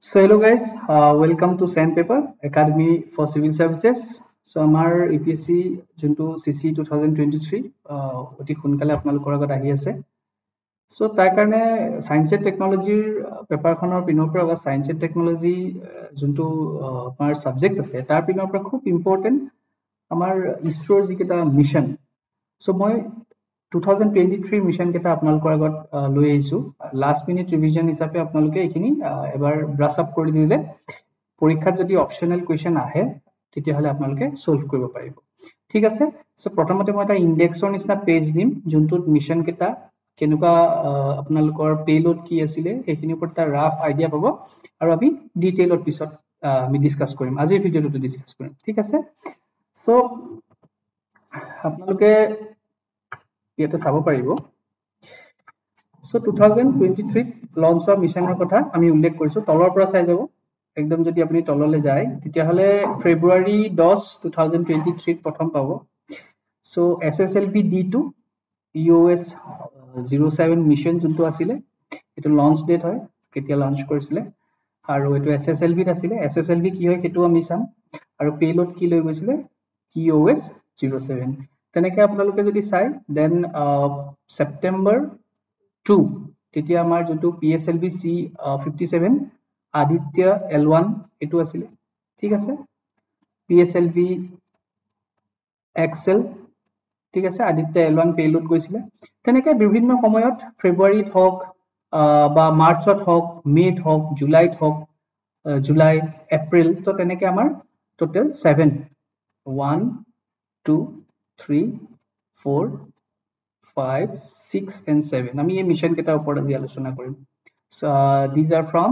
So hello guys, welcome to Sandpaper Academy for Civil Services. So our APSC junto CC 2023 অতি সোনকালে আপোনালোকৰ আগত আহি আছে। So তাৰ কাৰণে Science and Technology পেপাৰখনৰ পিনৰ পৰা বা Science and Technology junto আমাৰ সাবজেক্ট আছে তাৰ পিনৰ পৰা খুব ইম্পৰ্টেন্ট আমাৰ ইছৰোৰ যিকেইটা মিশন। So মই 2023 মিশন কেটা আপোনালোকৰ আগত লৈ আহিছো। লাষ্ট মিনিট ৰিভিজন হিচাপে আপোনালোকে এইখিনি এবাৰ ব্ৰাশ আপ কৰি দিলে পৰীক্ষাত যদি অপচনেল কোৱেশ্চন আহে তেতিয়া হলে আপোনালোকে সলভ কৰিব পাৰিব। ঠিক আছে। সো প্ৰথমতে মই এটা ইনডেক্সৰ নিচিনা পেজ দিম যোনটোত মিশন কেটা কেনেকুৱা আপোনালোকৰ পেলোড কি আছিল সেইখিনিৰ ওপৰত এটা ৰাফ আইডিয়া পাব আৰু আমি ডিটেইলত পিছত আমি ডিসকাস কৰিম। আজিৰ ভিডিওটো ডিসকাস কৰিম। ঠিক আছে। সো আপোনালোকে ইয়াতে চাব পাৰিব। সো 2023 লঞ্চ হোৱা মিশনৰ কথা আমি উল্লেখ কৰিছো। তলৰ পৰা চাই যাব একদম যদি আপুনি তললৈ যায় তেতিয়া হলে ফেব্ৰুৱাৰী 10 2023 প্ৰথম পাব। So SSLV D2 EOS 07 mission যোনটো আছিল এটো লঞ্চ ডেট হয় কেতিয়া লঞ্চ কৰিছিল আৰু এটো SSLV ত আছিল। SSLV কি হয় হেতু আমি চাম আৰু পেলোড কি লৈ গৈছিল EOS 07 তেনেকে আপোনালোকে যদি চাই দেন সেপ্টেম্বৰ 2 তেতিয়া আমাৰ যোনটো PSLV C57 আদিত্য L1 এটো আছিল। ঠিক আছে। PSLV XL ঠিক আছে আদিত্য L1 পেলোড গৈছিল। তেনেকে বিভিন্ন সময়ত ফেব্ৰুৱাৰীত হওক বা মাৰ্চত হওক মেত হওক জুলাইত হওক জুলাই এপ্ৰিল তো তেনেকে আমাৰ টোটাল 7 1 2 3 4 5 6 and 7 আমি এই মিশন কেটাৰ ওপৰত আজি আলোচনা কৰিম। So these are from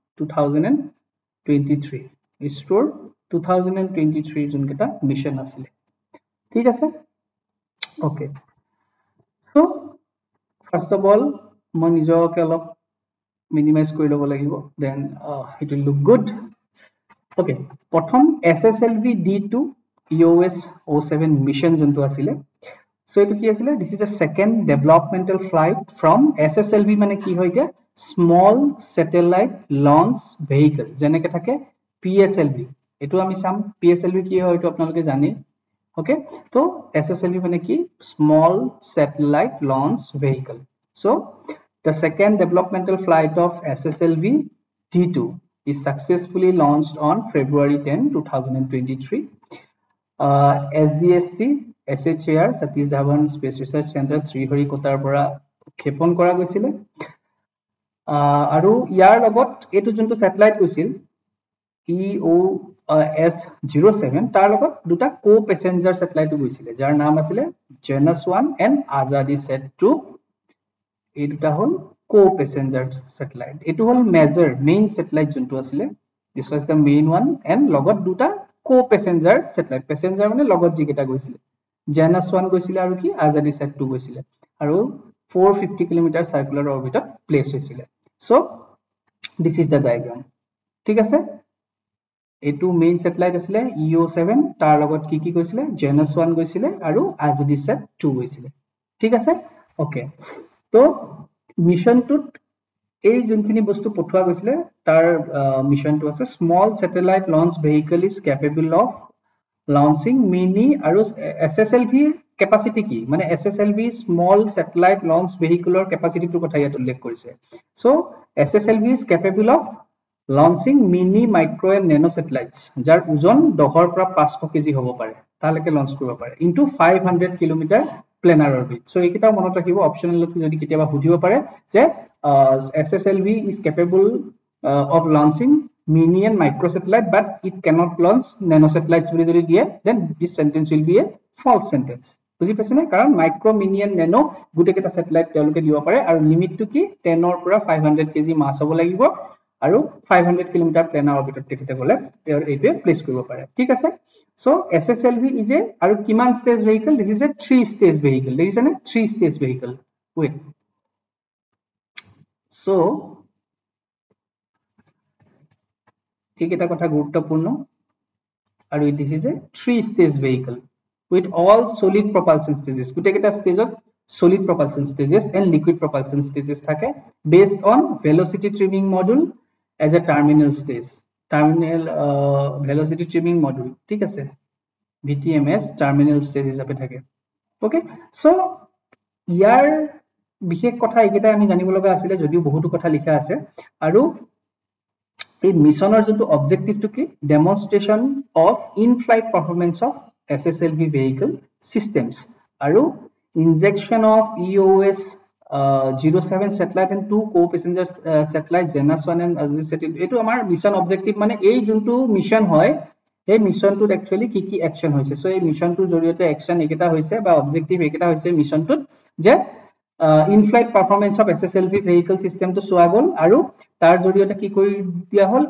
2023 ইছৰোৰ 2023 যোন কেটা মিশন আছিল। ঠিক আছে। Okay. So first of all মই নিজকে অলপ মিনিমাইজ কৰি লব লাগিব then it will look good. Okay. প্ৰথম SSLV D2 EOS 07 মিশন যোনটো আছিল। So এটো কি আছিল this is a second developmental flight from SSLV মানে কি হয় দিয়া small satellite launch vehicle যেনেকে থাকে PSLV এটো আমি চাম PSLV কি হয় এটো আপোনালোকে জানে। Okay, so SSLV মানে কি small satellite launch vehicle. So the second developmental flight of SSLV D2 is successfully launched on February 10 2023. SDSC SHAR Satish Dhawan Space Research Center Sriharikotar পৰা ক্ষেপণ কৰা গৈছিল আৰু ইয়াৰ লগত এটো যোনটো স্যাটেলাইট গৈছিল EOS 07 তাৰ লগত দুটা কো প্যাসেঞ্জাৰ স্যাটেলাইট গৈছিল যাৰ নাম আছিল Janus 1 and Azadisat 2 এই দুটা হল কো প্যাসেঞ্জাৰ স্যাটেলাইট। এটো হল মেজৰ মেইন স্যাটেলাইট যোনটো আছিল this was the main one and লগত দুটা কো প্যাসেঞ্জাৰ স্যাটেলাইট প্যাসেঞ্জাৰ মানে লগত যিকেটা গৈছিল Janus 1 গৈছিল আৰু কি Azadisat 2 গৈছিল আৰু 450 কিলোমিটাৰ সাৰ্কুলাৰ অৰবিটত প্লেস হৈছিল। So this is the diagram. ঠিক আছে। এটো মেইন স্যাটেলাইট আছিল EO7 তাৰ লগত কি কি গৈছিল Janus 1 গৈছিল আৰু Azadisat 2 গৈছিল। ঠিক আছে। ওকে তো মিশনটোত এই যোনখিনি বস্তু পঠোৱা গৈছিল তাৰ মিশনটো আছে small satellite launch vehicle is capable of launching mini আৰু SSLV capacity কি মানে SSLV small satellite launch vehicle or capacity টো কথা ইয়াত উল্লেখ কৰিছে। So SSLV is capable of launching mini micro and nano satellites যাৰ ওজন 10 পৰা 500 কেজি হ'ব পাৰে তালৈকে লঞ্চ কৰিব পাৰে into 500 kilometre planar orbit. So এইকেইটা মনত ৰাখিব অপচনেল যদি কেতিয়াবা সুধিব পাৰে যে SSLV is capable of launching mini and micro satellite but it cannot launch nano satellites বুলি যদি দিয়ে then this sentence will be a false sentence. বুজি পাইছে নে কাৰণ মাইক্ৰো মিনি এণ্ড নেনো গুটেকেটা স্যাটেলাইট তেওঁলোকে দিব পাৰে আৰু লিমিটটো কি 10 ৰ পৰা 500 কেজি মাছ হ'ব লাগিব আৰু 500 কিলোমিটাৰ প্লেনাৰ অৰবিটত টিকেট গলে এইটো প্লেস কৰিব পাৰে। ঠিক আছে। সো SSLV is a আৰু কিমান stage vehicle this is a 3 stage vehicle দেখিছে নে 3 stage vehicle wait so এইকেইটা কথা গুৰুত্বপূৰ্ণ আৰু this is a 3 stage vehicle with all solid propulsion stages গুটেকেটা স্টেজত solid propulsion stages and liquid propulsion stages থাকে based on velocity trimming module as a terminal stage, terminal velocity trimming module, ঠিক আছে, VTMS terminal stage হিচাপে থাকে। Okay, so ইয়াৰ বিশেষ কথা এইকেইটা আমি জানিব লগা আছিল, যদিও বহুতো কথা লিখা আছে। আৰু এই মিশনৰ যোনটো অবজেক্টিভটো কি, demonstration of in flight performance of SSLV vehicle systems আৰু injection of EOS 07 satellite and 2 co-passenger satellite Janus 1 and Azadi satellite। এটো আমাৰ মিশন অবজেক্টিভ, মানে এই যোনটো মিশন হয় এই মিশনটোত একচুয়ালি কি কি অ্যাকশন হৈছে। সো এই মিশনটোৰ জৰিয়তে অ্যাকশন একেটা হৈছে বা অবজেক্টিভ একেটা হৈছে মিশনটোত, যে in flight performance of SSLV vehicle system to চোৱা গল আৰু তাৰ জৰিয়তে কি কৰি দিয়া হল,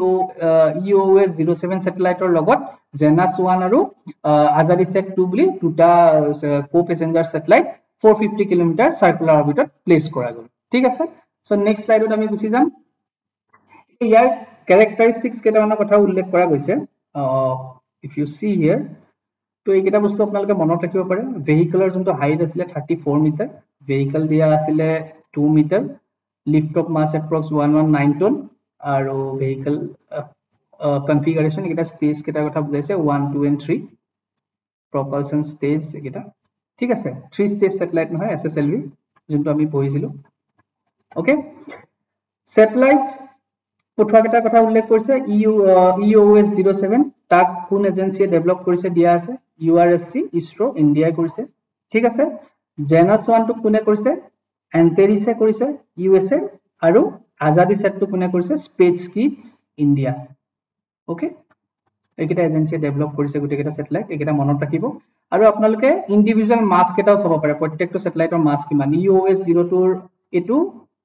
EOS 07 স্যাটেলাইটৰ লগত Janus 1 আৰু Azadi Sat 2 বুলি দুটা co passenger satellite 450 kilometre circular অরবিটত প্লেস কৰা গল। ঠিক আছে, সো নেক্সট স্লাইডত আমি গুছি যাম। ইয়াৰ ক্যাৰেক্টাৰিস্টিক্স কেইটামানৰ কথা উল্লেখ কৰা গৈছে। ইফ ইউ সি হিয়াৰ, তো এইকেইটা বস্তু আপোনালোকে মনত ৰাখিব পাৰে। ভেহিকলৰ যোনটো হাইট আছিলে 34 মিটাৰ, ভেহিকল দিয়া আছিলে 2 metre, lift off mass approx 119 ton, আৰু ভেহিকল কনফিগাৰেশন এটা স্টেজ কেইটা কথা বুজাইছে 1 2 and 3 propulsion stage এটা। ঠিক আছে, 3 স্টেজ স্যাটেলাইট নহয় SSLV যোনটো আমি পঢ়িছিলো। ওকে, স্যাটেলাইটস পঠোৱা কেইটা কথা উল্লেখ কৰিছে। EOS 07 তাক কোন এজেন্সিয়ে ডেভেলপ কৰিছে দিয়া আছে, URSC ইসরো ইন্ডিয়া কৰিছে। ঠিক আছে, Janus 1 টো কোনে কৰিছে, Antares কৰিছে USA, আৰু Azadi Sat টো কোনে কৰিছে, SpaceX ইন্ডিয়া। ওকে, এইকেইটা এজেন্সিয়ে ডেভেলপ কৰিছে গোটেইকেইটা স্যাটেলাইট, এইকেইটা মনত ৰাখিব। আৰু আপোনালোকে ইন্ডিভিজুয়াল মাস কেইটাও চাব পাৰে, প্ৰত্যেকটো স্যাটেলাইটৰ মাস কিমান। EOS 02 ৰ এটো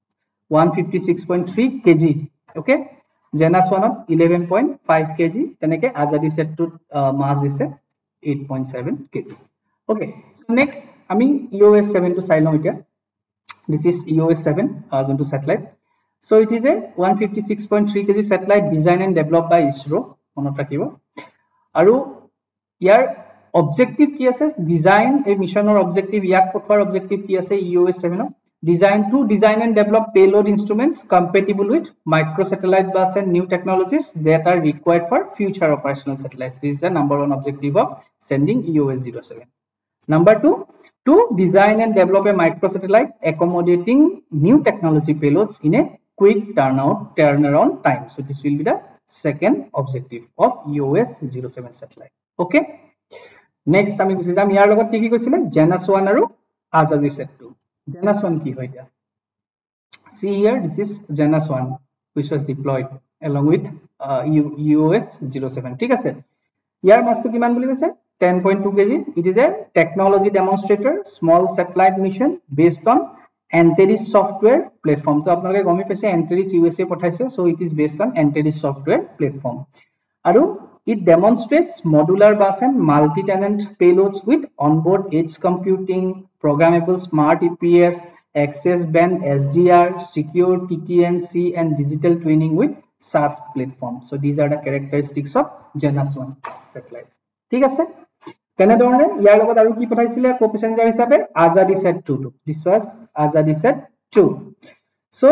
156.3 kg। ওকে, Janus 1 11.5 kg, তেনেকে Azadi Sat 2 মাস দিছে 8.7 kg। ওকে, নেক্সট আমি EOS 7 টো চাই লওঁ এতিয়া। This is EOS 7 যোনটো satellite. So it is a 156.3 kg satellite designed and developed by ISRO, মনত ৰাখিব। আৰু ইয়াৰ অবজেক্টিভ কি আছে, ডিজাইন, এই মিশনৰ অবজেক্টিভ, ইয়াক পঠোৱাৰ অবজেক্টিভ কি আছে EOS 7 ৰ, design and develop payload instruments compatible with microsatellite bus and new technologies that are required for future operational satellites. This is the number 1 objective of sending EOS 07. Number 2, to design and develop a microsatellite accommodating new technology payloads in a quick turnaround time. So this will be the second objective of EOS 07 satellite. Okay, next আমি গুছি যাম ইয়াৰ লগত কি কি কৈছিলে, Janus 1 আৰু Azadi Sat 2। Janus 1 কি হয় দিয়া, see here, this is Janus 1 which was deployed along with EOS 07। ঠিক আছে, ইয়াৰ মাসটো কিমান বুলি কৈছে, 10.2 kg। It is a technology demonstrator small satellite mission based on Antares software platform। তো আপোনালোকে গমি পাইছে Antares USA পঠাইছে, so it is based on Antares software platform। আৰু it demonstrates modular bus and multi-tenant payloads with onboard edge computing, programmable smart EPS, access band SDR, secure TT&C, and digital twinning with SAS platform। So these are the characteristics of Janus 1 satellite। ঠিক আছে, তেনেধৰণে ইয়াৰ লগত আৰু কি পঠাইছিলে কো প্যাসেঞ্জাৰ হিচাপে, Azadi Sat 2 টো। This was Azadi Sat 2। So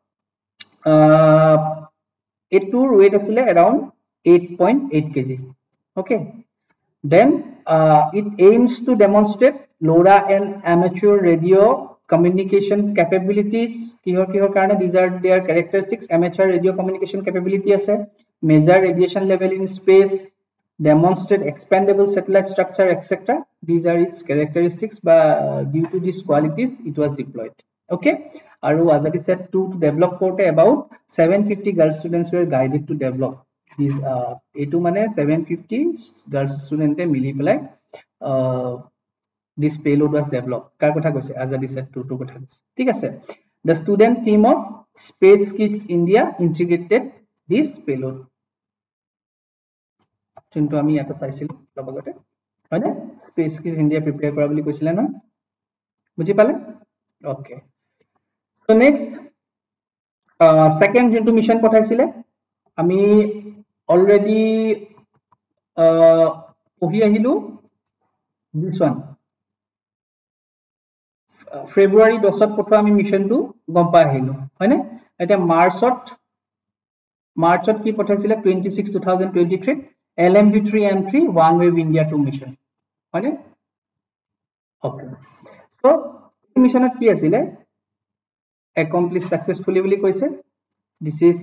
এটোৰ weight আছিলে around 8.8 kg। Okay, then it aims to demonstrate LoRa and amateur radio communication capabilities। কিহৰ কাৰণে, these are their characteristics, amateur radio communication capability আছে, measure radiation level in space, demonstrate expandable satellite structure, etc. These are its characteristics, but due to these qualities it was deployed। Okay, আৰু Azadi Sat 2 to develop korte about 750 girl students were guided to develop this। এটো মানে 750 girls student মিলি পেলাই this payload was developed। কাৰ কথা কৈছে, Azadi Sat 2 কথা কৈছে। ঠিক আছে, the student team of SpaceX India integrated this payload। যোনটো আমি এটা চাইছিল লগতে, হয়নে, SpaceX India প্ৰিপেয়াৰ কৰা বুলি কৈছিলে না, বুজি পালে। ওকে, so next second যোনটো মিশন পঠাইছিলে আমি অলৰেডি পঢ়ি আহিলো, this one February 10ত পঠোৱা আমি মিশনটো গম পাই আহিলো, হয়নে। এতিয়া মাৰ্চত মাৰ্চত কি পঠাইছিলে 26 2023 LMV3M3 one web India 2 mission হয়নে ওকে তো মিশনত কি আছিলে accomplish successfully বুলি কৈছে this is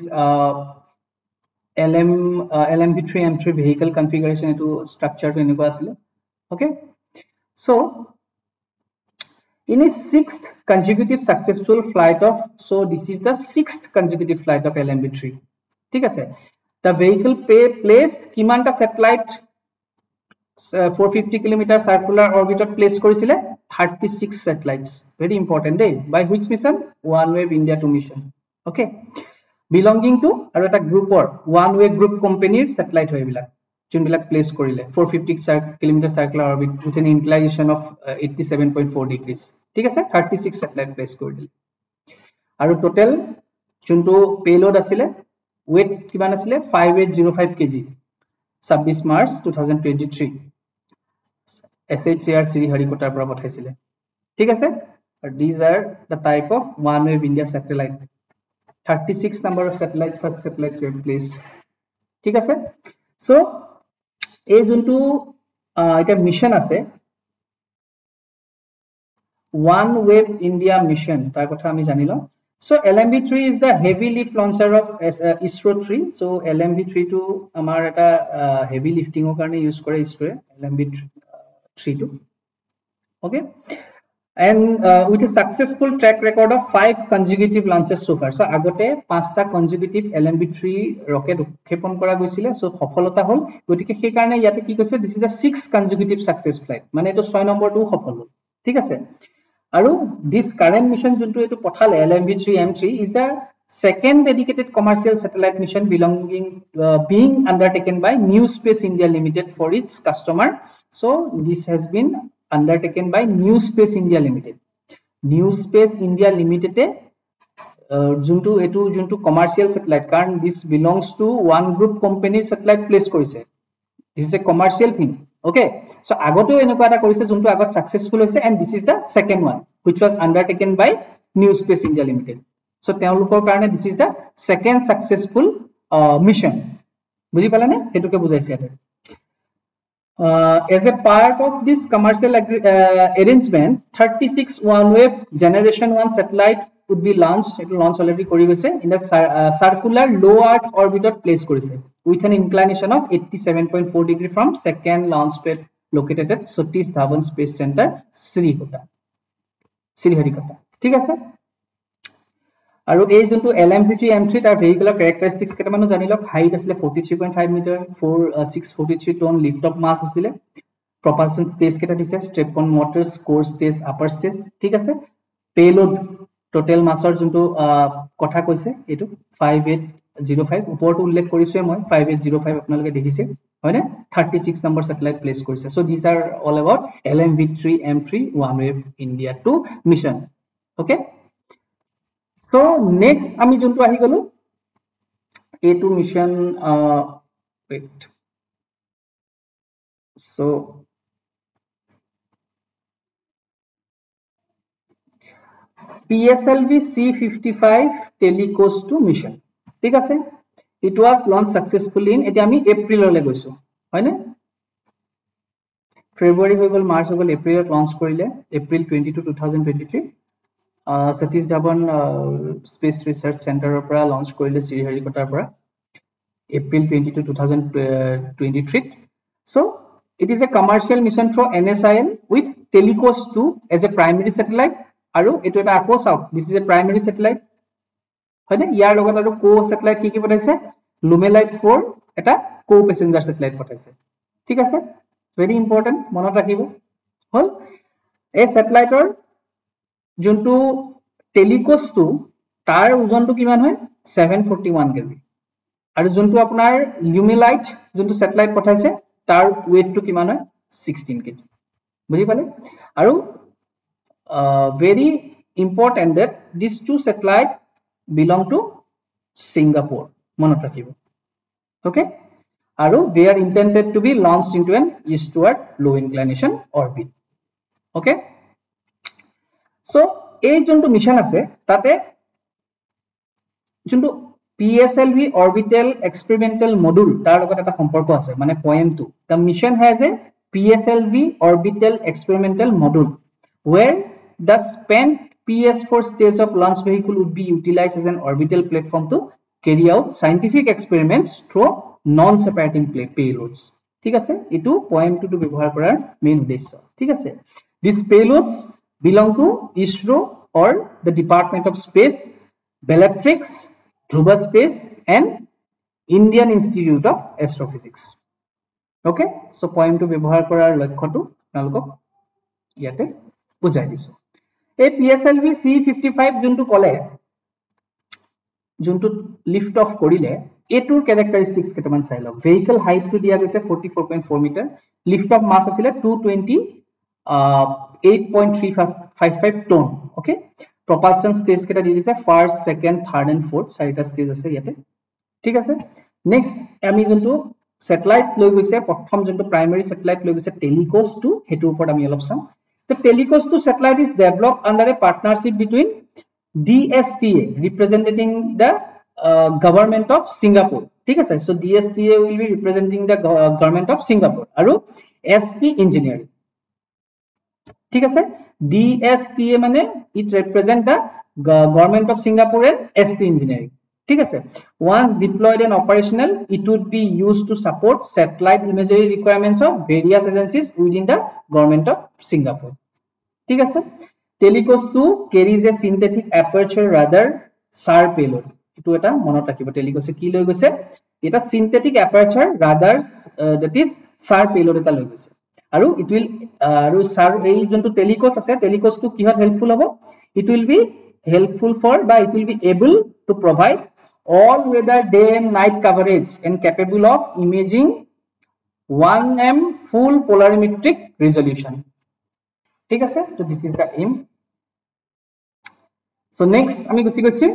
LMV3M3 vehicle configuration etu structure to eniko asile okay so in a 6th consecutive successful flight of so this is the 6th consecutive flight of LMV3 ঠিক আছে the vehicle placed kimanta satellite 450 km circular orbit place korisile 36 satellites very important day by which mission one wave India 2 mission okay belonging to aru eta group or one way group company satellite hoy bilak jun bilak place korile 450 km circular orbit with an inclination of 87.4 degrees ঠিক আছে 36 satellite place korile aru total juntu payload asile weight kiman asile 5805 kg 26 March 2023 SHCR Sriharikota pora pathaisile ঠিক আছে these are the type of one wave India satellite 36 number of satellites such satellites were placed ঠিক আছে so এই juntu এটা mission আছে one wave India mission tar kotha ami janilo so LMV3 is the heavy lift launcher of ISRO 3 so LMV3 to amar eta heavy lifting or karone use kore ISRO LMV3 to okay and with a successful track record of 5 consecutive launches so far so agote 5 ta consecutive LMV3 rocket ukhepon kora goisile so safalota hol gotike সেই কারণে ইয়াতে কি কৈছে this is the 6th consecutive success flight মানে এটো 6 number টো সফল হল ঠিক আছে আৰু this current mission juntu etu pothale LMV3M3 is the second dedicated commercial satellite mission belonging being undertaken by New Space India Limited for its customer so this has been undertaken by New Space India Limited New Space India Limited juntu commercial satellite karon this belongs to one group company satellite place korise this is a commercial thing okay so agoto enoko eta korise juntu agot successful hoise and this is the second one which was undertaken by New Space India Limited so teolukor karone this is the second successful mission buji pala ne etuke bujaise eta as a part of this commercial arrangement 36 one wave generation 1 satellite would be launched it will launch already kori goise in the circular low earth orbit place korise with an inclination of 87.4 degree from second launch pad located at Satish Dhawan Space Center Sriharikota ঠিক আছে আৰু এই যোনটো LMV3M3 তাৰ vehicular characteristics কেটামানো জানিলক height asile 43.5 meter 643 ton lift of mass asile propulsion stage keta dise strap on motors core stage upper stage ঠিক আছে payload total mass or যোনটো কথা কৈছে এটো 5805 উপৰটো উল্লেখ কৰিছো মই 5805 আপোনালোকে দেখিছে হয়নে 36 number satellite place কৰিছে so these are all about LMV3M3 one wave India 2 mission okay so next ami juntu ahi golu A2 mission wait so PSLV C55 Telecoast 2 mission ঠিক আছে it was launched successfully in eta ami April ole goiso hoyne February hoy gol March hoy gol April launch korile April 22 2023 Satish Dhawan Space Research Center opera launch korile Sriharikota opera April 22 2023 so it is a commercial mission for NSIL with Telecoast 2 as a primary satellite aru etu eta ako south this is a primary satellite hoyne yar logot aru co satellite ki potaise Lumelite 4 eta co passenger satellite potaise ঠিক আছে very important monot rakhibo hol এই satellite or juntu Telecoast 2 tar ojon to kiman hoy 741 kg aru juntu apnar Lumelite juntu satellite pothaise tar weight to kiman hoy 16 kg buji pale aru very important that these two satellite belong to Singapore monot rakhibo okay aru they are intended to be launched into an eastward low inclination orbit okay so এই যোনটো mission আছে তাতে যোনটো PSLV orbital experimental module tar logot eta সম্পর্ক আছে মানে poem 2 the mission has a PSLV orbital experimental module where the spent PS4 stage of launch vehicle would be utilized as an orbital platform to carry out scientific experiments through non-separating payloads ঠিক আছে এটু poem 2 to ব্যবহার কৰাৰ main উদ্দেশ্য ঠিক আছে these payloads belong to ISRO or the Department of Space Bellatrix Dhruva Space and Indian Institute of Astrophysics okay so poem 2 ব্যবহার কৰাৰ লক্ষ্যটো আপোনালোকক ইয়াতে বুজাই দিছো এই PSLV C55 যোনটো কলে যোনটো লিফট অফ কৰিলে এটোৰ ক্যাৰেক্টাৰিস্টিক্স কেটামান চাই লওক ভেহিকল হাইট টু দিয়া গৈছে 44.4 মিটাৰ লিফট অফ মাস আছিল 220 8.355 টন ওকে propulsion stage কেটা দি দিছে first second third and fourth চাৰিটা স্টেজ আছে ইয়াতে ঠিক আছে নেক্সট আমি যোনটো স্যাটেলাইট লৈ গৈছে প্ৰথম যোনটো প্ৰাইমাৰী স্যাটেলাইট লৈ গৈছে টেলিকোস 2 হেতুৰ ওপৰত আমি অলপ চাম the টেলিকোস 2 satellite is developed under a partnership between DSTA representing the government of Singapore ঠিক আছে so DSTA will be representing the government of Singapore আৰু ST engineering ঠিক আছে DSTA মানে it represent the government of Singapore and ST engineering ঠিক আছে once deployed and operational it would be used to support satellite imagery requirements of various agencies within the government of Singapore ঠিক আছে টেলিকোস 2 carries a synthetic aperture radar SAR payload এটো এটা মনত ৰাখিব টেলিকোসে কি লৈ গৈছে এটা synthetic aperture radars that is SAR payload এটা লৈ গৈছে আৰু it will আৰু SAR এই যোনটো টেলিকোস আছে টেলিকোস 2 কিহত হেল্পফুল হ'ব it will be helpful for by it will be able to provide all weather day and night coverage and capable of imaging 1M full polarimetric resolution ঠিক আছে so this is the aim so next আমি গুছি গৈছি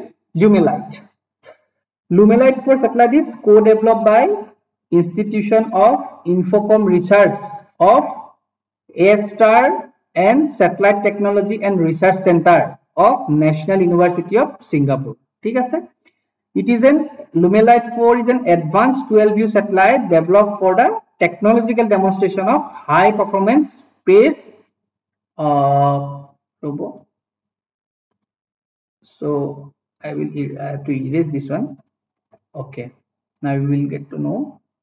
Lumelite 4 satellite is co-developed by Institution of Infocom Research of A-Star and Satellite Technology and Research Center of National University of Singapore ঠিক আছে it is an Lumelite 4 is an advanced 12-view satellite developed for the technological demonstration of high performance space so I will have to erase this one okay now we will get to know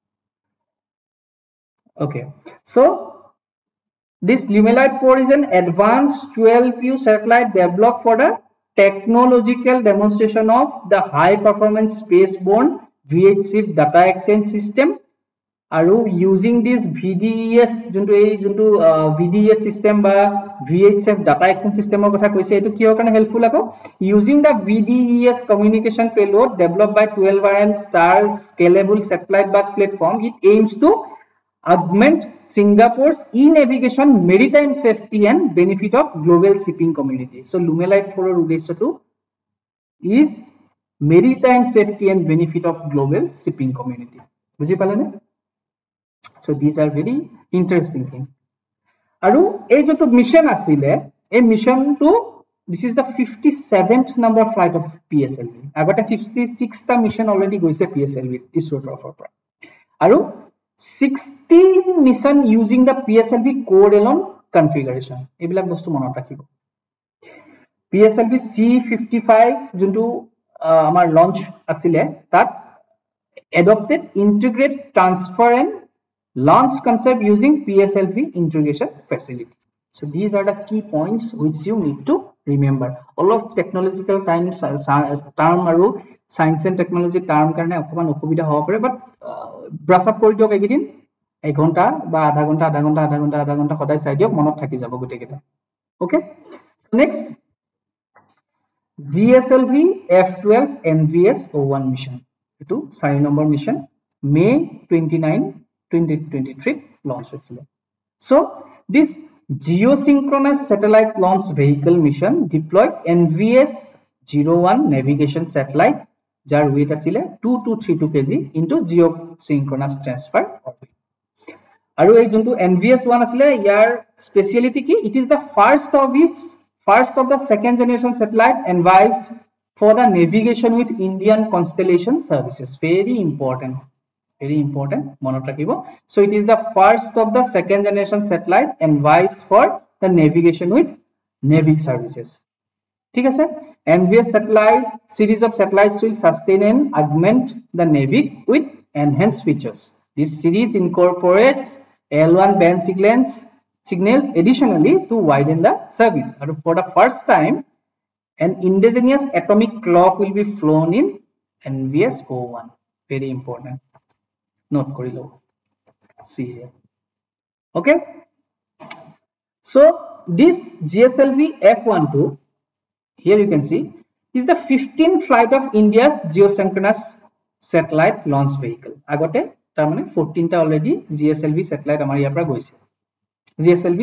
okay so this Lumelite 4 is an advanced 12-view satellite developed for the technological demonstration of the high performance spaceborne VHF data exchange system আৰু using this VDES যোনটো VDES system বা VHF data exchange system ৰ কথা কৈছে এটো কিহৰ কাৰণে helpful আকৌ using the VDES communication payload developed by 12RN Star scalable satellite bus platform it aims to augment Singapore's e-navigation maritime safety and benefit of global shipping community so Lumelite 4 ৰ উদ্দেশ্যটো is maritime safety and benefit of global shipping community বুজি পালেনে so these are very interesting thing aru ei joto mission asile ei mission to this is the 57th number flight of PSLV agote 56 ta mission already goise PSLV ISRO tropher pra aru 16 mission using the PSLV core alone configuration ebilak bostu monot rakhibo PSLV C55 juntu amar launch asile tat adopted integrate transfer and launch concept using PSLV integration facility so these are the key points which you need to remember all of technological term aru science and technology term karone okman okubida hoba pare but brush up kori diok egidin 1 ঘন্টা বা আধা ঘন্টা সদায় চাই দিওক মনত থাকি যাব গুটে কেটা okay next GSLV F12 NVS 01 mission etu 4 number mission May 29 2023 launch হৈছিল so this geosynchronous satellite launch vehicle mission deployed NVS 01 navigation satellite jar weight asile 2232 kg into geosynchronous transfer orbit aru ei juntu NVS 1 asile yar speciality ki it is the first of the second generation satellite advised for the navigation with Indian constellation services. Very important, monot rakhibo. So it is the first of the second generation satellite advised for the navigation with NAVIC services. ठीक है sir, NVS satellite series of satellites will sustain and augment the NAVIC with enhanced features. This series incorporates L1 band signals additionally to widen the service. And for the first time, an indigenous atomic clock will be flown in NVS-01. Very important. Note kori lo. See here. Okay. So this GSLV F12, here you can see, is the 15th flight of India's geosynchronous satellite launch vehicle. Agote tar mane 14 ta already GSLV satellite amar yapra goise. GSLV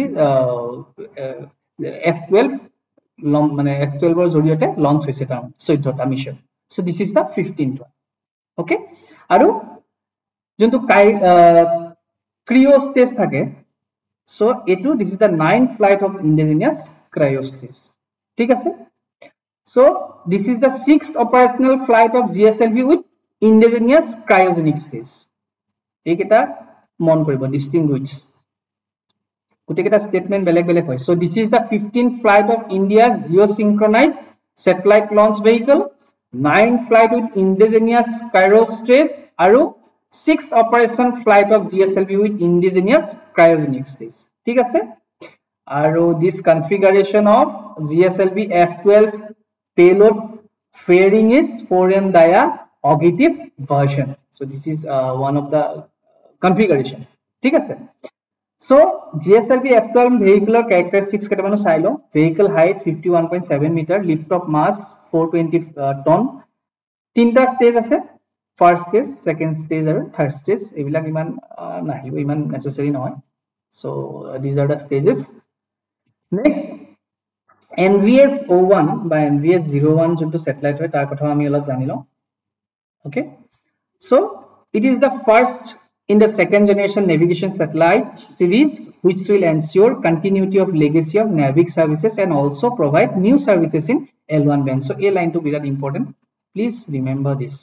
F12 mane F12 or joriote launch hoise ta 14 ta mission. So this is the 15th one. Okay, aru jonto cryo stage thake, so this is the 9th flight of indigenous cryo stage. ठीक है sir. So this is the 6th operational flight of GSLV with indigenous cryogenic stage. Eketa mon koribo, distinguish guteketa statement beleg beleg hoy. So this is the 15th flight of India's geosynchronized satellite launch vehicle, 9th flight with indigenous cryo stage, aru 6th operation flight of GSLV with indigenous cryogenic stage. ठीक है sir. Aru this configuration of GSLV F12 payload fairing is foreign dia auditive version. So this is one of the configuration. ठीक है sir. So GSLV F12 vehicular characteristics ketamano sai lo. Vehicle height 51.7 meter, lift of mass 420 ton. Tinta stage ase, first stage, second stage aru third stage. Ebilak iman nahibo, iman necessary noy. So these are the stages. Next, NVS-01 by NVS-01 jonto satellite hoy tar kotha ami olop janilo. Okay, so it is the first in the second generation navigation satellite series which will ensure continuity of legacy of NAVIC services and also provide new services in L1 band. So a line to be that important. Please remember this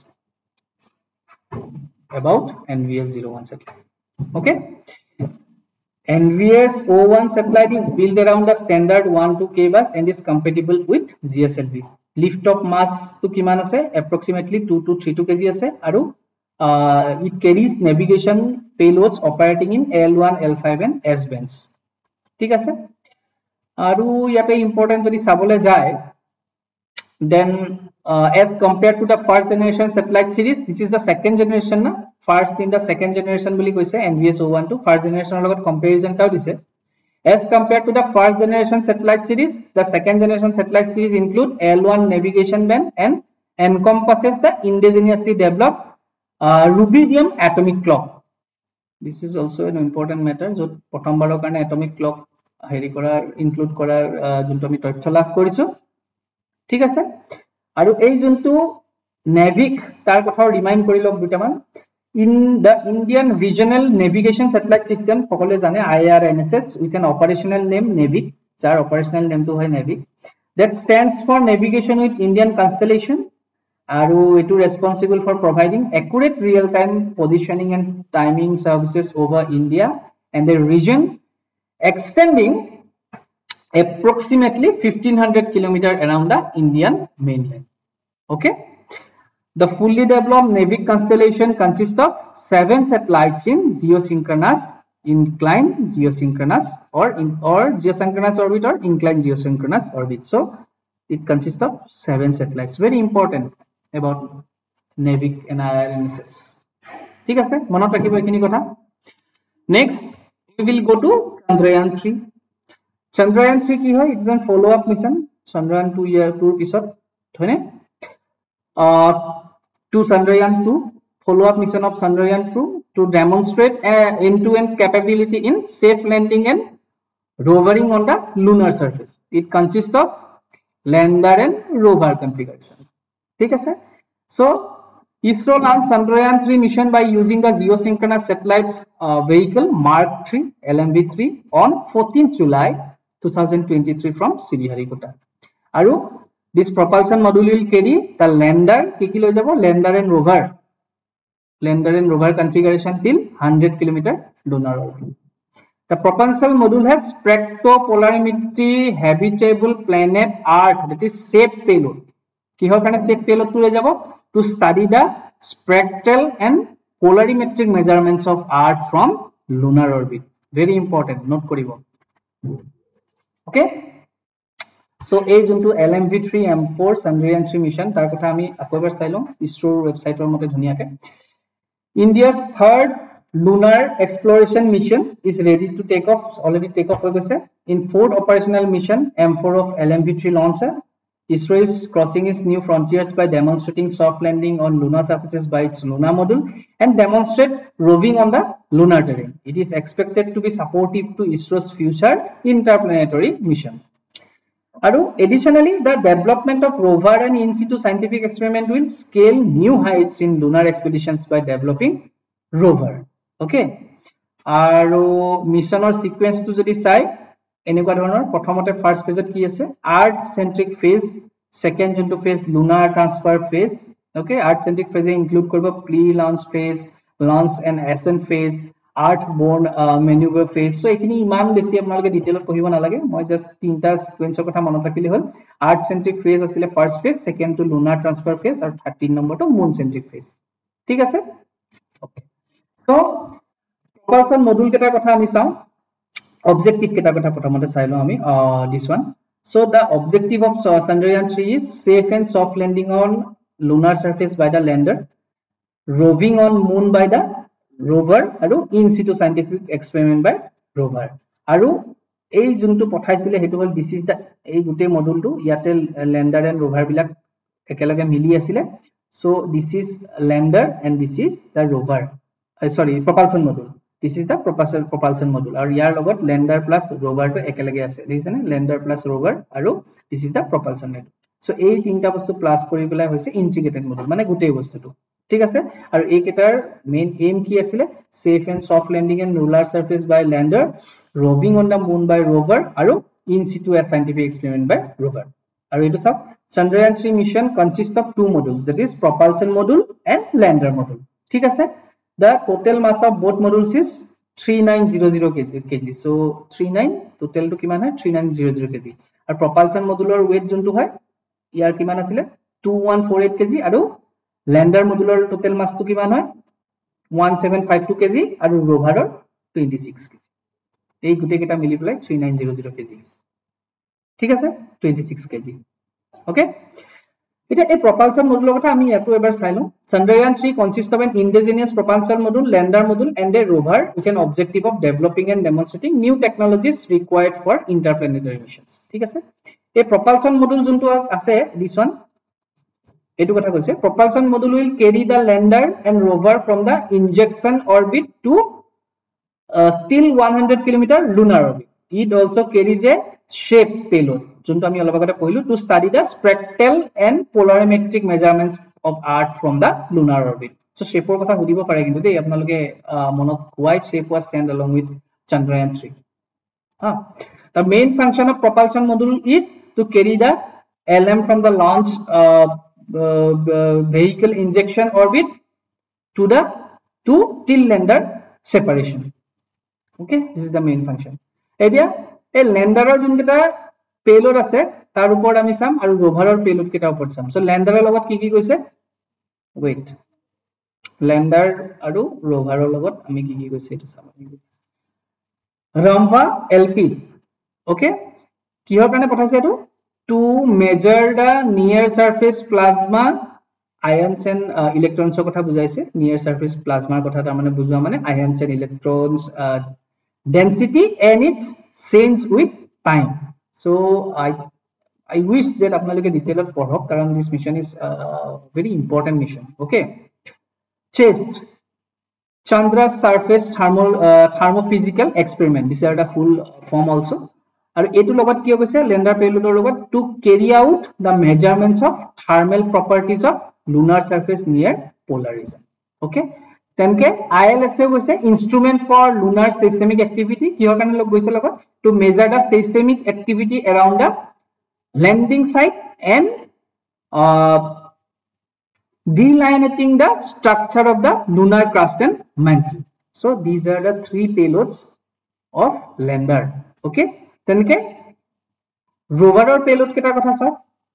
about NVS-01 satellite. Okay, NVS-01 satellite is built around the standard 1-2 K bus and is compatible with GSLV. Lift of mass to kiman ase, approximately 2 to 3 kg ase, aru it carries navigation payloads operating in L1, L5 and S bands. ठीक আছে. aru yate important jodi sabole jay, then as compared to the first generation satellite series, this is the second generation na. First in the second generation boli koise NVS-01 to first generation logot comparison tao dise. As compared to the first generation satellite series, the second generation satellite series include L1 navigation band and encompasses the indigenously developed rubidium atomic clock. This is also an important matter. So prothom barar karone atomic clock heri korar include korar jonto ami tothyo labh korisu. ঠিক আছে. aru ei jonto NAVIC tar kotha remind kori lok dutaman. In the Indian regional navigation satellite system, সকলে জানে IRNSS with an operational name NAVIC, jar operational name to hoy NAVIC, that stands for navigation with Indian constellation. Aru etu responsible for providing accurate real time positioning and timing services over India and the region, extending approximately 1500 km around the Indian mainland. Okay, the fully developed NAVIC constellation consists of 7 satellites in geosynchronous, inclined geosynchronous or geosynchronous orbit or inclined geosynchronous orbit. So it consists of 7 satellites. Very important about NAVIC and IRNSS. ঠিক আছে, মনত ৰাখিব এইখিনি কথা. Next we will go to Chandrayaan 3. Chandrayaan 3 কি হয়? It is a follow up mission. Chandrayaan 2 year 2 pisot হয়নে? To Chandrayaan 2, follow up mission of Chandrayaan 2 to demonstrate end-to-end capability in safe landing and rovering on the lunar surface. It consists of lander and rover configuration. ठीक है sir. So ISRO launched Chandrayaan 3 mission by using the geosynchronous satellite vehicle Mark 3 LMV3 on 14th July 2023 from Sriharikota. Aru This propulsion module will carry the lander, kiki loi jabo, lander and rover configuration till 100 km lunar orbit. The propulsion module has spectropolarimetry habitable planet Earth, that is safe payload. Kihor kane safe payload to loi jabo? To study the spectral and polarimetric measurements of Earth from lunar orbit. Very important, note koribo. Okay, so a junto LMV3 M4 Chandrayaan 3 mission tar kotha ami akobar sailo ISRO website or mote dhuniya ke. India's third lunar exploration mission is ready to take off, already take off hoye goise. In fourth operational mission M4 of LMV3 launcher, ISRO is crossing its new frontiers by demonstrating soft landing on lunar surfaces by its lunar module and demonstrate roving on the lunar terrain. It is expected to be supportive to ISRO's future interplanetary mission. Additionally, the development of rover and in situ scientific experiment will scale new heights in lunar expeditions by developing rover. Okay, mission or sequence to jodi sai enekwa dhoroner prothomote first phase ki ase earth centric phase, second junto phase lunar transfer phase. Okay, earth centric phase include koribo pre launch phase, launch and ascent phase, earthborne maneuver phase. So ekini iman beshi apnaloke detail pohibo na lage, moi just tinta sequence kotha monot rakhile hol. Earth centric phase asile first phase, second to lunar transfer phase, aru 13 number to moon centric phase. Thik ase? Okay, so propulsion module keta kotha ami saw, objective keta kotha prothomote sailo ami this one. So the objective of Chandrayaan 3 is safe and soft landing on lunar surface by the lander, roving on moon by the rover, aru in situ scientific experiment by rover. Aru ei juntu pothaisile hetu hol this is the ei gute module tu yate lander and rover bilak ekelage mili asile. So this is lander and this is the rover, sorry, propulsion module. This is the propulsion module. Aru yar logot lander plus rover to ekelage ase, dekhise ne, lander plus rover, aru this is the propulsion module. So ei tinta bostu plus kori pelai hoise integrated module, mane gutei bostu tu. ঠিক আছে, আৰু এই কেটাৰ main aim কি আছিল? Safe and soft landing and lunar surface by lander, roving on the moon by rover, আৰু in situ a scientific experiment by rover. আৰু এটো সব Chandrayaan 3 mission consists of two modules, that is propulsion module and lander module. ঠিক আছে, the total mass of both modules is 3900 kg. So 39 total to কিমান হয়? 3900 kg. আৰু propulsion module ৰ weight যোনটো হয় ইয়াৰ কিমান আছিল? 2148 kg, আৰু lander modular total mass to kiman hoy 1752 kg aru rover 26 kg. ei gute keta mili pelai 3900 kg. thik ase, 26 kg. okay, eta ei propulsion module kotha ami eto ebar sailo. Chandrayaan 3 consists of an indigenous propulsion module, lander module and a rover with an objective of developing and demonstrating new technologies required for interplanetary missions. thik ase, ei propulsion module juntu ase this one, etu kotha koise propulsion module will carry the lander and rover from the injection orbit to till 100 km lunar orbit. It also carries a shape payload junto ami olobagote pohilu to study the spectral and polarimetric measurements of Earth from the lunar orbit. So shape or kotha hudibo pare kintu dei apnaloke monot why shape was sent along with Chandrayaan 3. The main function of propulsion module is to carry the LM from the launch vehicle injection orbit to the till lander separation. Okay, this is the main function. Edia a lander or jun keta payload ase tar upor ami sam aru rover or payload keta upor sam. So lander er logot ki koise, wait, lander aru rover er logot ami ki koise etu sam. Ramva LP. Okay, kihor kane pothaise etu? To measure the near surface plasma ions and electrons kotha bujaise. Near surface plasma kotha ta mane bujua mane ions and electrons density and its change with time. So I wish that apnaloke detail porhok karon this mission is very important mission. Okay, chest Chandra's surface thermophysical experiment, this is a full form also. আৰু এটো লগত কি হৈছে lander payload লগত to carry out the measurements of thermal properties of lunar surface near polarism. okay, tenke ILSA হৈছে instrument for lunar seismic activity. কিহৰ কাৰণে লগ গৈছে লগত? to measure the seismic activity around the landing site and delineating the structure of the lunar crust and mantle. So these are the 3 payloads of lander. Okay, tenke rover or payload keta kotha sa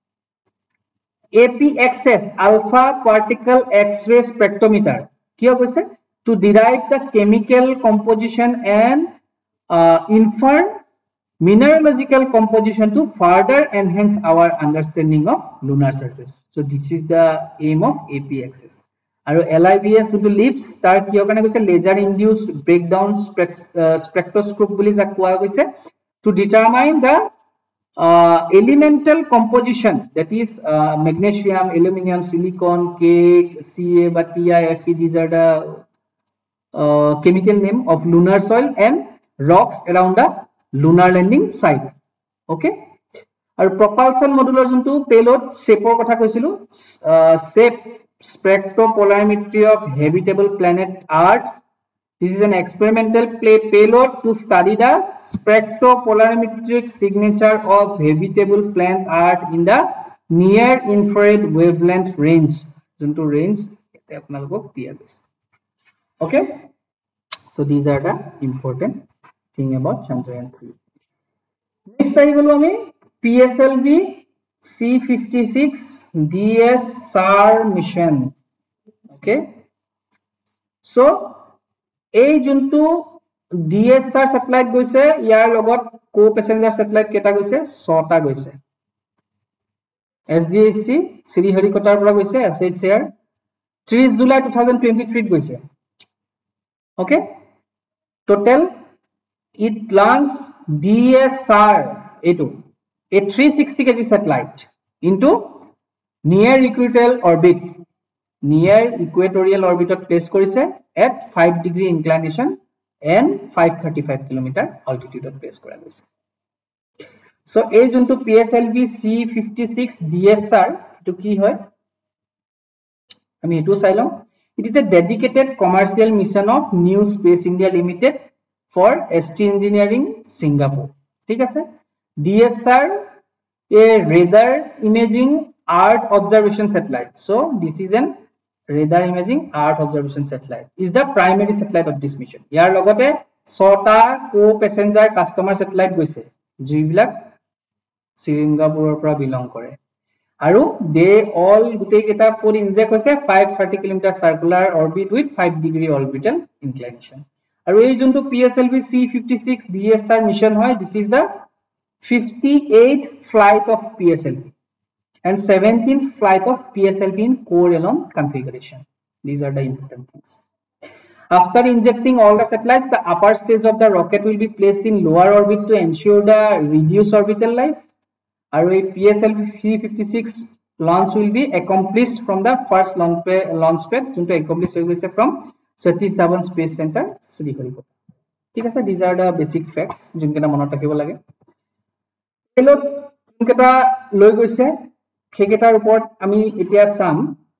APXS alpha particle X-ray spectrometer kiya koise to derive the chemical composition and infer mineralogical composition to further enhance our understanding of lunar surface. So this is the aim of APXS. And LIBS to LIBS tar kiyo kane koise laser induced breakdown spectroscope boli jak koa koise to determine the elemental composition, that is magnesium, aluminum, silicon, K, Ca, but Ti, Fe, these are the chemical name of lunar soil and rocks around the lunar landing site. Okay, and propulsion module juntu payload shape or kotha koisilu shape spectropolarimetry of habitable planet Earth. This is an experimental payload to study the spectropolarimetric signature of habitable planet Earth in the near infrared wavelength range. Juntu range ete apnalok diya goise. Okay, so these are the important thing about Chandrayaan 3. Next I golu ami PSLV C56 DSR mission. Okay, so এই যোনটো DSR satellite গৈছে ইয়াৰ লগত কো passenger satellite কেটা গৈছে 6টা গৈছে SDSC শ্ৰীহৰিকোটাৰ পৰা গৈছে SHR 30 জুলাই 2023 গৈছে okay total it launch DSR এটো a 360 kg satellite into near equatorial orbit place korise at 5 degree inclination and 535 km altitude place kora goise. So a junto PSLV C56 DSR to ki hoy ami etu sailom. It is a dedicated commercial mission of New Space India Limited for ST Engineering Singapore. ठीक है sir DSR a radar imaging Earth observation satellite. So this is an radar imaging Earth observation satellite is the primary satellite of this mission. Yar logote 6টা co-passenger customer satellite goise jibilak Singapore pora belong kore aru they all gutei keta por inject hoise 530 km circular orbit with 5 degree orbital inclination. Aru ei junto PSLV C56 DSR mission hoy, this is the 58th flight of PSLV and 17th flight of PSLV in core alone configuration. These are the important things. After injecting all the satellites, the upper stage of the rocket will be placed in lower orbit to ensure the reduced orbital life. Our PSLV C56 launch will be accomplished from the first launch pad to accomplish from Satish Dhawan Space Center, Sriharikota. ठीक है sir these are the basic facts जिनकेटा मनत राखिब लागे payload जिनकेटा লৈ গৈছে খেকেটাৰ ওপৰত আমি এতিয়া চাম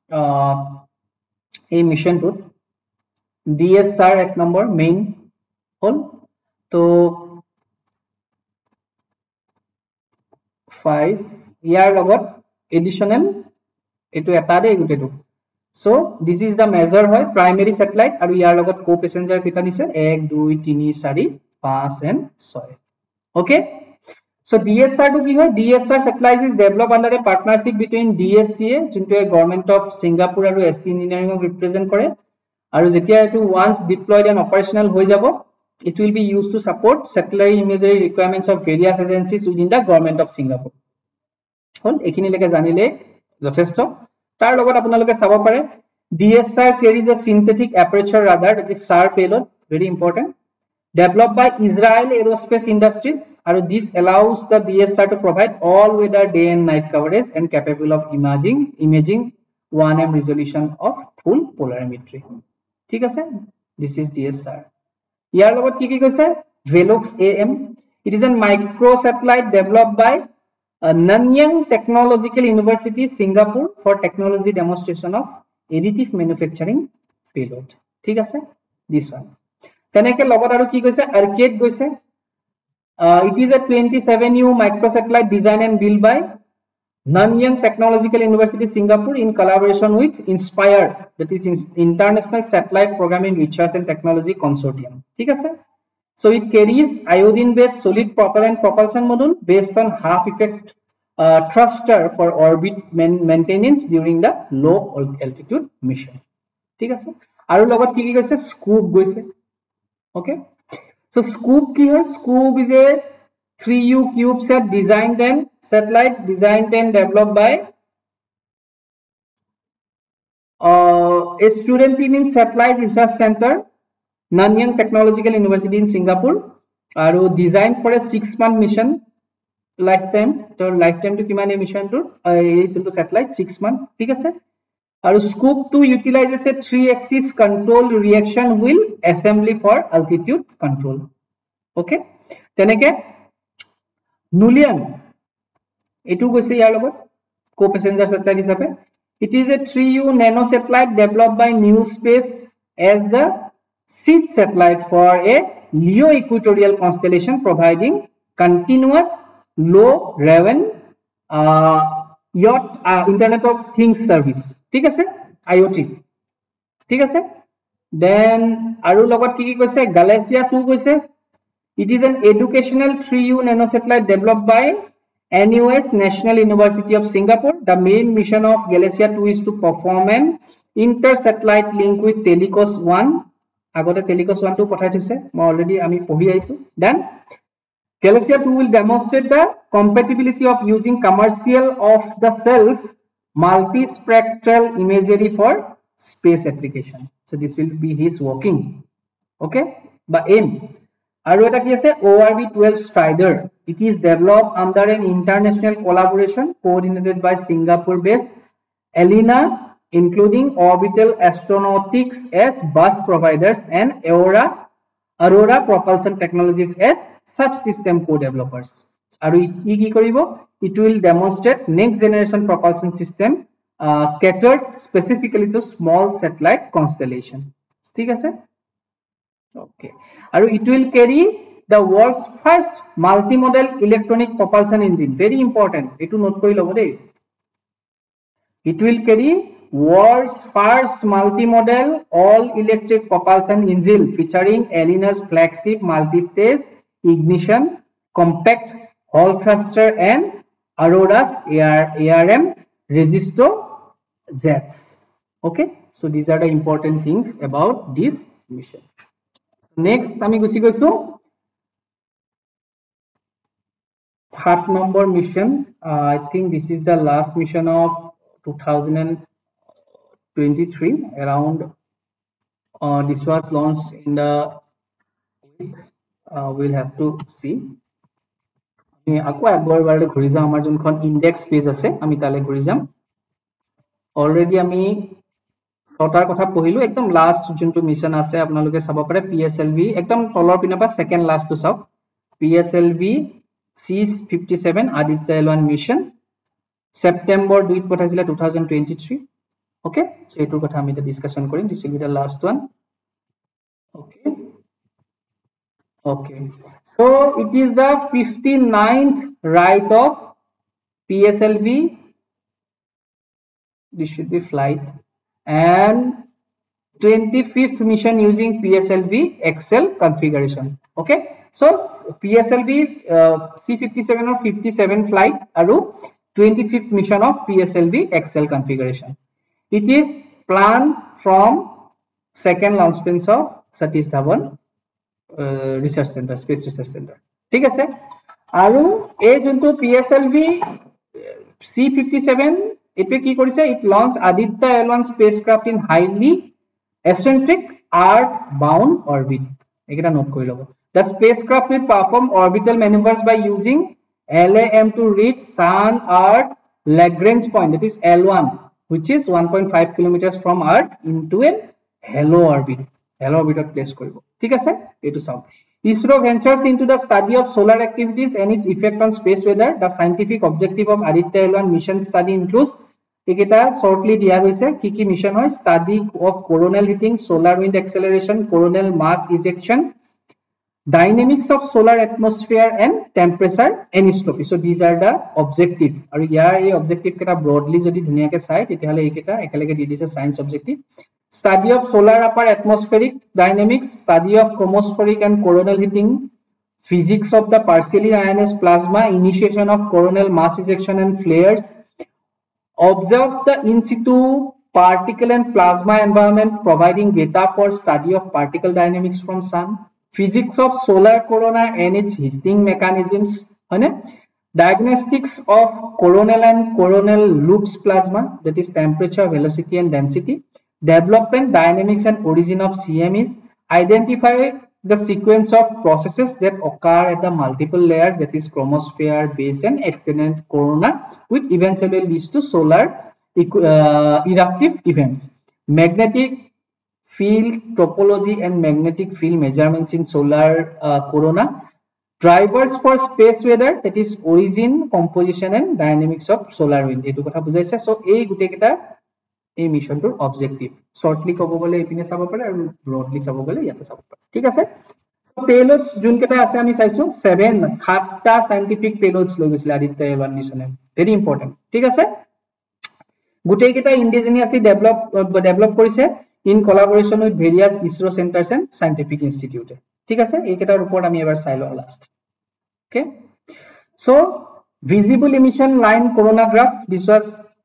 এই মিশনটোত DSR এক নম্বৰ মেইন হল তো 5 ইয়াৰ লগত এডিশনাল এটো এটা দে গুটেটো so this is the measure hoy primary satellite aru yar logot co passenger kita nise 1 2 3 4 5 and 6 okay so DSR to ki hoy DSR satellite is developed under a partnership between DSTA junto a government of Singapore aru ST Engineering represent kore aru jetia etu once deployed and operational hoi jabo it will be used to support satellite imagery requirements of various agencies within the government of Singapore hol ekhini leke janile jothesto tar logot apnaloke sabo pare DSR carries a synthetic aperture radar that is SAR payload very important developed by Israel Aerospace Industries and this allows the DSR to provide all weather day and night coverage and capable of imaging 1M resolution of full polarimetry ठीक আছে this is DSR ইয়াৰ লগত কি কৈছে Velox AM it is a micro satellite developed by Nanyang Technological University Singapore for technology demonstration of additive manufacturing payload ঠিক আছে this one teneke logot aru ki goise arcade goise it is a 27U microsatellite designed and built by Nanyang Technological University Singapore in collaboration with INSPIRE, that is International Satellite Programming Research and Technology Consortium. ठीक है sir? So it carries iodine-based solid propellant propulsion module based on half-effect thruster for orbit maintenance during the low altitude mission. ठीक है sir? आरु लगत की गइसे scoop गइसे. Okay? So scoop की है? Scoop is a 3U CubeSat designed and satellite designed and developed by a student team in Satellite Research Center, Nanyang Technological University in Singapore, and designed for a 6-month mission lifetime. So lifetime to किमान mission to into satellite 6 months. ठीक है sir? And Scoop 2 utilizes a 3-axis control reaction wheel assembly for altitude control. Okay? Teneke Nulian. Etu goise yar logot co-passenger satellite hisabe. It is a 3U nano satellite developed by New Space as the seed satellite for a LEO equatorial constellation, providing continuous low raven yacht Internet of Things service. ठीक है sir? IoT. ठीक है sir? Then aru logot ki koise Galaxia 2 koise. It is an educational 3U nano satellite developed by NUS National University of Singapore. The main mission of Galaxia 2 is to perform an inter-satellite link with Telecos 1. Agote Telecos 1 to pothai thise. Ma already ami pohi aisu. Then Galaxia 2 will demonstrate the compatibility of using commercial off-the-shelf multispectral imagery for space application. So this will be his working. Okay? But aim. Aru eta ki ase ORB-12 Strider. It is developed under an international collaboration coordinated by Singapore-based ELINA, including Orbital Astronautics as bus providers and Aurora Propulsion Technologies as subsystem co-developers. Aru it will demonstrate next generation propulsion system catered specifically to small satellite constellation. ठीक है sir? Okay. Aru it will carry the world's first multimodal electronic propulsion engine. Very important. Etu note kori lobo dei. It will carry world's first multimodal all-electric propulsion engine featuring ELINA's flagship multi-stage ignition, compact hall thruster, and Aurora's ARM Registo jets. Okay. So these are the important things about this mission. Next, আমি গুছি গৈছো 7 number mission. I think this is the last mission of 2023. Around this was launched in the we'll have to see. আমি আকো একবার বারে ঘুরি যাম আমাৰ যোনখন ইনডেক্স পেজ আছে আমি তালে ঘুরি যাম অলরেডি আমি টটাৰ কথা পঢ়িলো একদম লাষ্ট যোনটো মিশন আছে আপোনালোকে চাব পাৰে PSLV একদম তলৰ পিনৰ পৰা সেকেন্ড লাষ্ট টু চাওক PSLV C57 Aditya L1 mission September 2 ত পঠাইছিলে 2023 ওকে সো এটোৰ কথা আমি ডিসকাশন কৰিম this will be the last one okay okay so it is the 59th ride of PSLV this should be flight and 25th mission using PSLV XL configuration. Okay, so PSLV C57 or 57 flight aru 25th mission of PSLV XL configuration. It is planned from second launch phase of Satish Dhawan research center, space research center. ठीक है sir aru a junto PSLV C57 epe ki korise it launched Aditya L1 spacecraft in highly eccentric earth bound orbit ekita note kori lobo the spacecraft will perform orbital maneuvers by using LAM to reach sun earth Lagrange point, that is L1, which is 1.5 kilometers from earth into a halo orbit place koribo thik ase etu saw ISRO ventures into the study of solar activities and its effect on space weather. The scientific objective of Aditya L1 mission study includes ekita shortly dia goise ki mission hoy study of coronal heating, solar wind acceleration, coronal mass ejection, dynamics of solar atmosphere and temperature anisotropy. So these are the objective. Aru yar ei objective keta broadly jodi dhuniya ke sai tetihale ei keta ekalege di dise science objective. Study of solar upper atmospheric dynamics, study of chromospheric and coronal heating, physics of the partially ionized plasma, initiation of coronal mass ejection and flares, observe the in situ particle and plasma environment providing data for study of particle dynamics from sun, physics of solar corona and its heating mechanisms, diagnostics of coronal and coronal loops plasma, that is temperature, velocity and density, development, dynamics and origin of CMEs, identify the sequence of processes that occur at the multiple layers, that is chromosphere, base and extended corona, which eventually leads to solar eruptive events, magnetic field topology and magnetic field measurements in solar corona, drivers for space weather, that is origin, composition and dynamics of solar wind. Etu kotha bujaise. So ei gute keta এই মিশনটোৰ objective shortly কব গলে এপিনে চাব পাৰে আৰু broadly চাব গলে ইয়াতে চাব পাৰে ঠিক আছে পেলোডস যোন কেটা আছে আমি চাইছো 7টা সাইন্টিফিক পেলোডস লৈ গৈছিল আদিত্য এল1 মিশনে ভেরি ইম্পর্টেন্ট ঠিক আছে গুটেই কেটা ইন্ডিজিনিয়াসলি ডেভেলপ কৰিছে in collaboration with various ISRO centres and scientific institute ঠিক আছে এই কেটাৰ ওপৰত আমি এবাৰ চাই লওঁ last okay so visible emission line corona graph, this was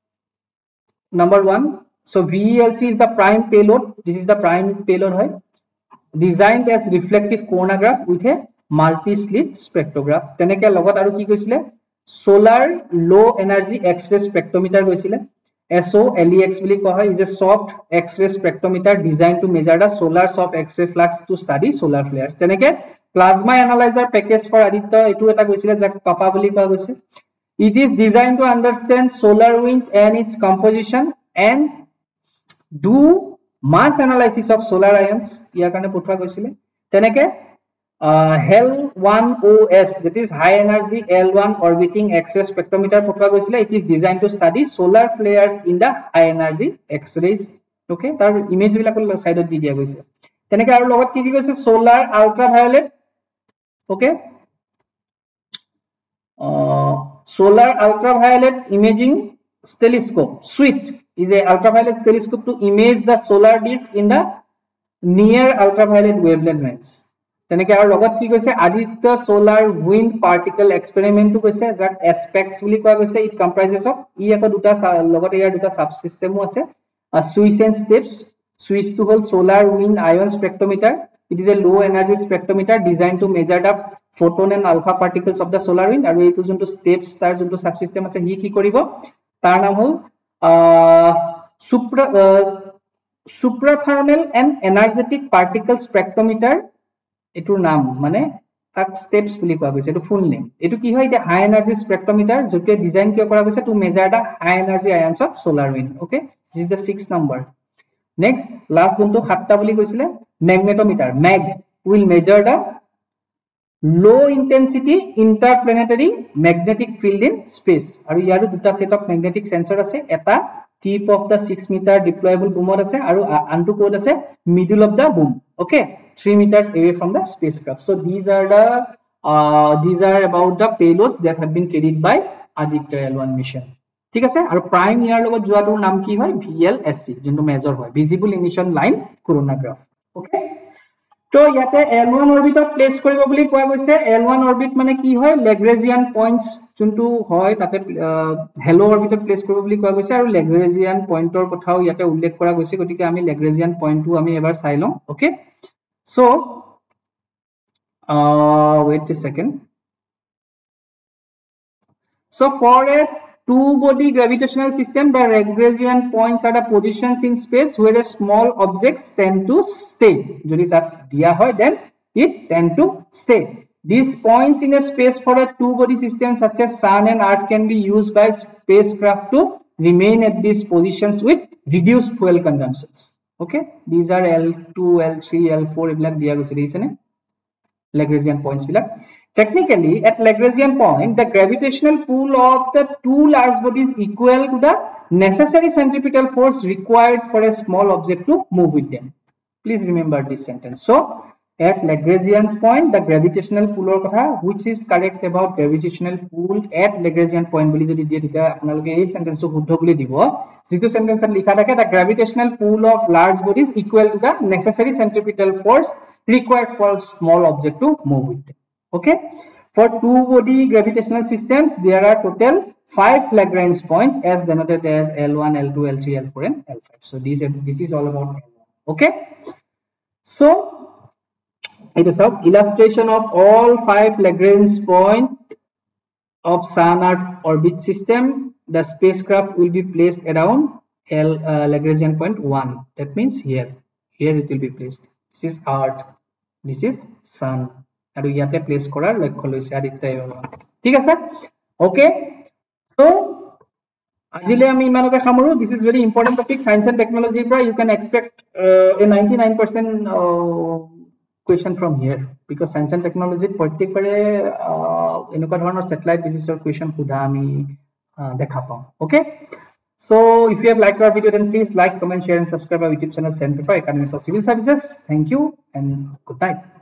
number 1. So VELC is the prime payload. This is the prime payload, right? Designed as reflective coronagraph with a multi-slit spectrograph. Teneke logot aru ki koisile solar low energy X-ray spectrometer koisile. SOLEX boli koha hoy is a soft X-ray spectrometer designed to measure the solar soft X-ray flux to study solar flares. Teneke plasma analyzer package for Aditya etu eta koisile jak papa boli koha goise. It is designed to understand solar winds and its composition and do mass analysis of solar ions. Iar karone potwa goisile teneke HEL1OS, that is high energy L1 orbiting X-ray spectrometer potwa goisile. It is designed to study solar flares in the high energy X-rays. Okay, tar image bilakor side di dia goise teneke aru logot ki goise solar ultraviolet. Okay, solar ultraviolet imaging telescope SWIT is a ultraviolet telescope to image the solar disk in the near ultraviolet wavelength range. Teneke aru logot ki koise Aditya solar wind particle experiment to koise jak aspects boli koa koise. It comprises of iako duta logot ear duta subsystem ase switch and steps. Switch to hol solar wind ion spectrometer. It is a low energy spectrometer designed to measure the photon and alpha particles of the solar wind. Aru etu jonto steps tar jonto subsystem ase hi ki koribo tar naam hol suprathermal and energetic particle spectrometer. Etur naam mane tak steps boli koa goise. Etu full name. Etu ki hoy the high energy spectrometer jote design kiya kora goise to measure the high energy ions of solar wind. Okay, this is the 6th number. Next last jonto 7ta boli koisile magnetometer. Mag will measure the low intensity interplanetary magnetic field in space. Aru yaru duta set of magnetic sensor ase. Eta tip of the 6 meter deployable boom ase aru antu code ase middle of the boom. Okay, 3 meters away from the spacecraft. So these are about the payloads that have been carried by Aditya L1 mission. ঠিক আছে আৰু prime ইয়াৰ লগত যোৱাটোৰ নাম কি হয় VLSC যোনটো major হয় visible emission line coronagraph. Okay তো ইয়াতে L1 অরবিটত প্লেস কৰিব বুলি কোৱা গৈছে. L1 অরবিট মানে কি হয় লেগ্ৰেজিয়ান পইণ্টস যোনটো হয় তাতে হেলো অরবিটত প্লেস কৰিব বুলি কোৱা গৈছে আৰু লেগ্ৰেজিয়ান পইণ্টৰ কথাও ইয়াতে উল্লেখ কৰা গৈছে. গতিকে আমি লেগ্ৰেজিয়ান পইণ্টটো আমি এবাৰ চাই লওঁ. Okay so wait a second. So for a two-body gravitational system, the Lagrangian points are the positions in space where the small objects tend to stay. Jodi that diya hoy, then it tend to stay. These points in a space for a two-body system such as Sun and Earth can be used by spacecraft to remain at these positions with reduced fuel consumptions. Okay, these are L2, L3, L4. Ebilak diya goise deisene Lagrangian points bilak. Technically, at Lagrangian point, the gravitational pull of the two large bodies equal to the necessary centripetal force required for a small object to move with them. Please remember this sentence. So, at Lagrangian point the gravitational pull or kotha which is correct about gravitational pull at Lagrangian point boli jodi die tita apnaloke ei sentence to shuddho boli dibo jitu sentence likha thake the gravitational pull of large bodies equal to the necessary centripetal force required for small object to move with them. Okay, for two body gravitational systems there are total 5 Lagrange points as denoted as L1 L2 L3 L4 and L5. So this is all about L1. Okay, so it is an illustration of all 5 Lagrange points of Sun-Earth orbit system. The spacecraft will be placed around Lagrangian point 1. That means here it will be placed. This is Earth, this is Sun. And we have to place korar lokkho loise Aditya. ঠিক আছে? Okay. So ajile ami imanoke khamoru. This is very important topic. Science and technology pra you can expect a 99% question from here because science and technology प्रत्येक बारे एनुका धৰণৰ satellite basis question खुदा আমি দেখা পাও. Okay, so if you have liked our video then please like, comment, share and subscribe our YouTube channel Center for Academy for Civil Services. Thank you and good night.